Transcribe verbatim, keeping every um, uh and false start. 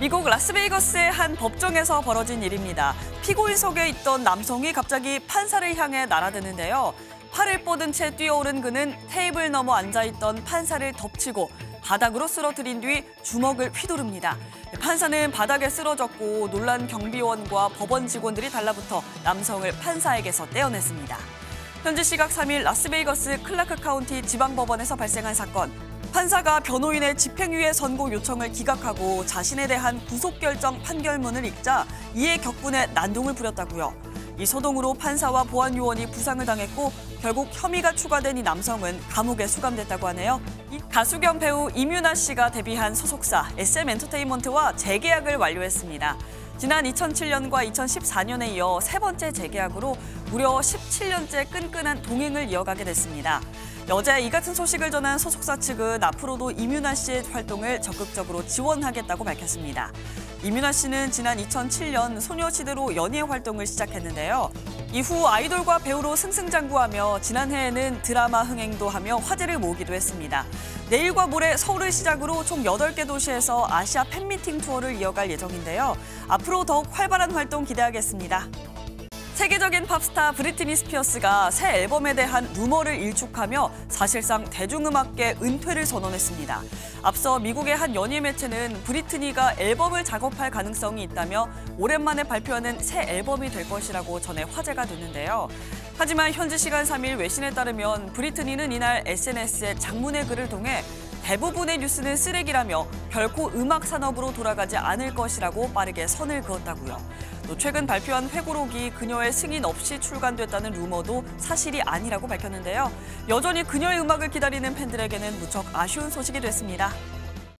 미국 라스베이거스의 한 법정에서 벌어진 일입니다. 피고인석에 있던 남성이 갑자기 판사를 향해 날아드는데요. 팔을 뻗은 채 뛰어오른 그는 테이블 너머 앉아있던 판사를 덮치고 바닥으로 쓰러뜨린 뒤 주먹을 휘두릅니다. 판사는 바닥에 쓰러졌고 놀란 경비원과 법원 직원들이 달라붙어 남성을 판사에게서 떼어냈습니다. 현지 시각 삼 일 라스베이거스 클라크 카운티 지방법원에서 발생한 사건. 판사가 변호인의 집행유예 선고 요청을 기각하고 자신에 대한 구속결정 판결문을 읽자 이에 격분해 난동을 부렸다고요. 이 소동으로 판사와 보안 요원이 부상을 당했고 결국 혐의가 추가된 이 남성은 감옥에 수감됐다고 하네요. 가수 겸 배우 임유나 씨가 데뷔한 소속사 에스엠 엔터테인먼트와 재계약을 완료했습니다. 지난 이천칠 년과 이천십사 년에 이어 세 번째 재계약으로 무려 십칠 년째 끈끈한 동행을 이어가게 됐습니다. 어제 이 같은 소식을 전한 소속사 측은 앞으로도 임유나 씨의 활동을 적극적으로 지원하겠다고 밝혔습니다. 임유나 씨는 지난 이천칠 년 소녀시대로 연예 활동을 시작했는데요. 이후 아이돌과 배우로 승승장구하며 지난해에는 드라마 흥행도 하며 화제를 모으기도 했습니다. 내일과 모레 서울을 시작으로 총 여덟 개 도시에서 아시아 팬미팅 투어를 이어갈 예정인데요. 앞으로 더욱 활발한 활동 기대하겠습니다. 세계적인 팝스타 브리트니 스피어스가 새 앨범에 대한 루머를 일축하며 사실상 대중음악계 은퇴를 선언했습니다. 앞서 미국의 한 연예 매체는 브리트니가 앨범을 작업할 가능성이 있다며 오랜만에 발표하는 새 앨범이 될 것이라고 전해 화제가 됐는데요. 하지만 현지 시간 삼 일 외신에 따르면 브리트니는 이날 에스엔에스에 장문의 글을 통해 대부분의 뉴스는 쓰레기라며 결코 음악 산업으로 돌아가지 않을 것이라고 빠르게 선을 그었다고요. 또 최근 발표한 회고록이 그녀의 승인 없이 출간됐다는 루머도 사실이 아니라고 밝혔는데요. 여전히 그녀의 음악을 기다리는 팬들에게는 무척 아쉬운 소식이 됐습니다.